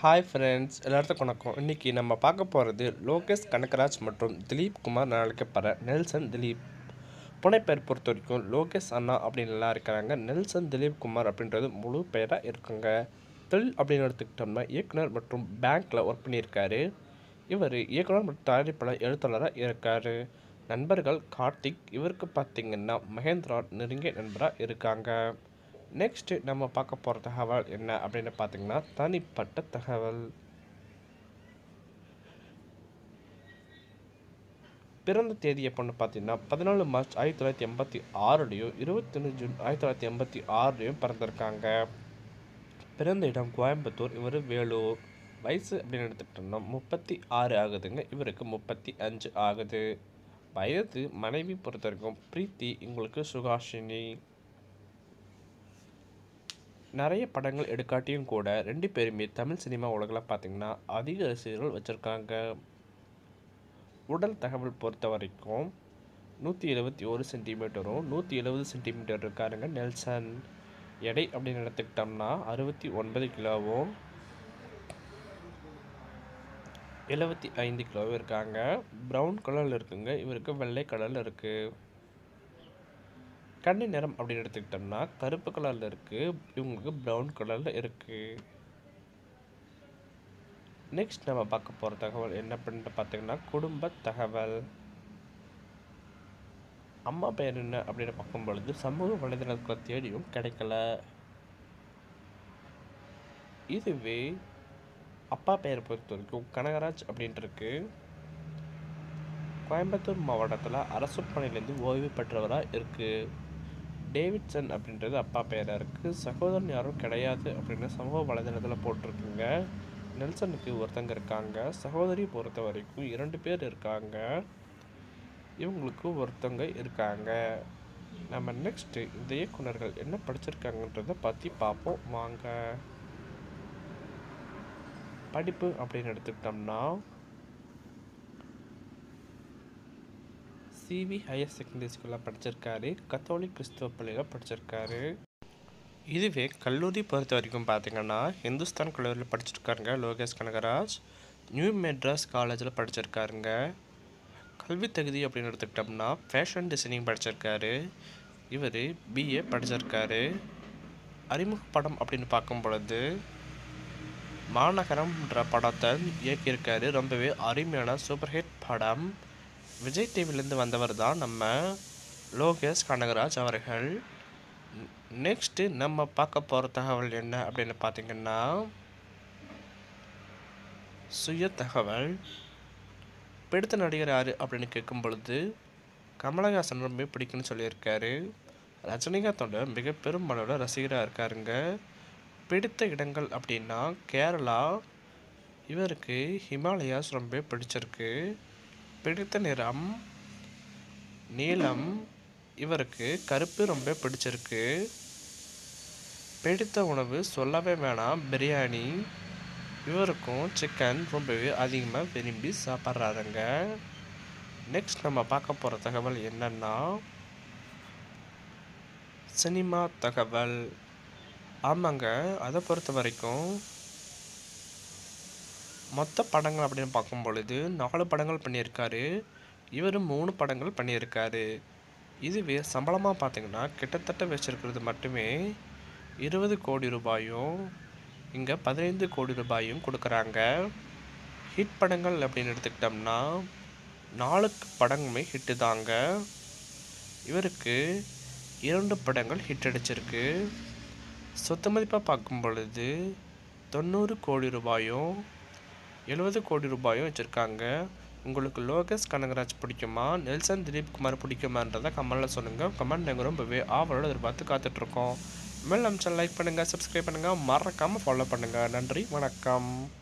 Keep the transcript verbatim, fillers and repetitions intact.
Hi friends, எல்லாத்துக்கும் வணக்கம். இன்றைக்கி நம்ம பார்க்க போகிறது லோகேஷ், கனகராஜ் மற்றும் திலீப்குமார் என அழைக்கப்படுற நெல்சன் திலீப். புனைப்பெயர் பொறுத்த வரைக்கும் லோகேஷ் அண்ணா அப்படின்னு எல்லாம் இருக்கிறாங்க. நெல்சன் திலீப்குமார் அப்படின்றது முழு பெயராக இருக்குங்க. தொழில் அப்படின்னு எடுத்துக்கிட்டோம்னா இயக்குனர் மற்றும் பேங்க்கில் ஒர்க் பண்ணியிருக்காரு. இவர் இயக்குனர் மற்றும் தயாரிப்பாளர் எழுத்தாளராக இருக்கார். நண்பர்கள் கார்த்திக், இவருக்கு பார்த்திங்கன்னா மகேந்திரா நெருங்கிய நண்பராக இருக்காங்க. நெக்ஸ்ட்டு நம்ம பார்க்க போகிற தகவல் என்ன அப்படின்னு பார்த்தீங்கன்னா தனிப்பட்ட தகவல். பிறந்த தேதி எப்போன்னு பார்த்தீங்கன்னா பதினாலு மார்ச் ஆயிரத்தி தொள்ளாயிரத்தி எண்பத்தி ஆறுலையும் இருபத்தொன்று ஜூன் ஆயிரத்தி தொள்ளாயிரத்தி எண்பத்தி ஆறுலையும் பிறந்திருக்காங்க. பிறந்த இடம் கோயம்புத்தூர், இவர் வேலூர். வயசு அப்படின்னு எடுத்துக்கிட்டோம்னா முப்பத்தி ஆறு ஆகுதுங்க. இவருக்கு முப்பத்தி அஞ்சு ஆகுது. வயது மனைவி பொறுத்த வரைக்கும் பிரீத்தி, இவங்களுக்கு சுகாஷினி. நிறைய படங்கள் எடுக்காட்டியும் கூட ரெண்டு பேருமே தமிழ் சினிமா உலகில் பார்த்திங்கன்னா அதிக ரசிகர்கள் வச்சுருக்காங்க. உடல் தகவல் பொறுத்த வரைக்கும் நூற்றி எழுபத்தி ஒரு சென்டிமீட்டரும் நூற்றி எழுபது சென்டிமீட்டர் இருக்காருங்க நெல்சன். எடை அப்படின்னு எடுத்துக்கிட்டோம்னா அறுபத்தி ஒன்பது கிலோவும் எழுபத்தி ஐந்து கிலோவும் இருக்காங்க. ப்ரௌன் கலரில் இருக்குங்க. இவருக்கு வெள்ளை கலரில் இருக்குது. கண்ணி நிறம் அப்படின்னு எடுத்துக்கிட்டோம்னா கருப்பு கலரில் இருக்குது. இவங்களுக்கு ப்ரௌன் கலரில் இருக்குது. நெக்ஸ்ட் நம்ம பார்க்க போகிற தகவல் என்ன பண்ணிட்டு பார்த்தீங்கன்னா குடும்ப தகவல். அம்மா பெயர் என்ன அப்படின்னு பார்க்கும் பொழுது சமூக வலைதளத்தில் தேடியும் கிடைக்கல. இதுவே அப்பா பெயரை பொறுத்த வரைக்கும் கனகராஜ் அப்படின்ட்டு இருக்கு. கோயம்புத்தூர் மாவட்டத்தில் அரசு பணியிலேருந்து ஓய்வு பெற்றவராக இருக்குது. டேவிட்சன் அப்படின்றது அப்பா பெயராக இருக்குது. சகோதரன் யாரும் கிடையாது அப்படின்னு சமூக வலைதளத்தில் போட்டிருக்குங்க. நெல்சனுக்கு ஒருத்தங்க இருக்காங்க. சகோதரி பொறுத்த வரைக்கும் இரண்டு பேர் இருக்காங்க. இவங்களுக்கு ஒருத்தங்க இருக்காங்க. நம்ம நெக்ஸ்ட்டு இந்த இயக்குனர்கள் என்ன படிச்சிருக்காங்கன்றதை பற்றி பார்ப்போம் வாங்க. படிப்பு அப்படின்னு எடுத்துக்கிட்டோம்னா சிவி ஹையர் செகண்டரி ஸ்கூலில் படிச்சிருக்காரு. கத்தோலிக் கிறிஸ்துவ பள்ளியில் படிச்சிருக்காரு. இதுவே கல்லூரி பொறுத்த வரைக்கும் பார்த்திங்கன்னா இந்துஸ்தான் கல்லூரியில் படிச்சிருக்காருங்க லோகேஷ் கனகராஜ். நியூ மெட்ராஸ் காலேஜில் படிச்சிருக்காருங்க. கல்வி தகுதி அப்படின்னு எடுத்துக்கிட்டோம்னா ஃபேஷன் டிசைனிங் படிச்சிருக்காரு. இவர் பிஏ படிச்சிருக்காரு. அறிமுக படம் அப்படின்னு பார்க்கும் பொழுது மாநகரம்ன்ற படத்தை இயக்கியிருக்காரு. ரொம்பவே அருமையான சூப்பர் ஹிட் படம். விஜய் டிவிலேருந்து வந்தவர் தான் நம்ம லோகேஷ் கனகராஜ் அவர்கள். நெக்ஸ்ட்டு நம்ம பார்க்க போகிற தகவல் என்ன அப்படின்னு பார்த்திங்கன்னா சுய தகவல். பிடித்த நடிகர் யார் அப்படின்னு கேட்கும் பொழுது கமலஹாசன் ரொம்ப பிடிக்குன்னு சொல்லியிருக்காரு. ரஜினிகாந்தோட மிக பெரும் அளவில் ரசிகராக இருக்காருங்க. பிடித்த இடங்கள் அப்படின்னா கேரளா. இவருக்கு ஹிமாலயாஸ் ரொம்ப பிடிச்சிருக்கு. பிடித்த நிறம் நீலம். இவருக்கு கருப்பு ரொம்ப பிடிச்சிருக்கு. பிடித்த உணவு சொல்லவே வேணாம், பிரியாணி. இவருக்கும் சிக்கன் ரொம்பவே அதிகமாக விரும்பி சாப்பிட்றாருங்க. நெக்ஸ்ட் நம்ம பார்க்க போகிற தகவல் என்னன்னா சினிமா தகவல். ஆமாங்க, அதை பொறுத்த வரைக்கும் மொத்த படங்கள் அப்படின்னு பார்க்கும் பொழுது நாலு படங்கள் பண்ணியிருக்காரு. இவர் மூணு படங்கள் பண்ணியிருக்காரு. இதுவே சம்பளமாக பார்த்திங்கன்னா கிட்டத்தட்ட வச்சுருக்கிறது மட்டுமே இருபது கோடி ரூபாயும் இங்கே பதினைந்து கோடி ரூபாயும் கொடுக்குறாங்க. ஹிட் படங்கள் அப்படின்னு எடுத்துக்கிட்டோம்னா நாலு படங்களுமே ஹிட்டு தாங்க. இவருக்கு இரண்டு படங்கள் ஹிட் அடிச்சிருக்கு. சொத்து மதிப்பாக பார்க்கும் பொழுது தொண்ணூறு கோடி ரூபாயும் எழுபது கோடி ரூபாயும் வச்சுருக்காங்க. உங்களுக்கு லோகேஷ் கனகராஜ் பிடிக்குமா, நெல்சன் திலீப்குமார் பிடிக்குமான்றதை கமெண்டில் சொல்லுங்கள். கமெண்ட் நாங்கள் ரொம்பவே ஆவலோடு எதிர்பார்த்து காத்துட்ருக்கோம். மேலும் நம்ம சேனல் லைக் பண்ணுங்கள், சப்ஸ்கிரைப் பண்ணுங்கள், மறக்காமல் ஃபாலோ பண்ணுங்கள். நன்றி, வணக்கம்.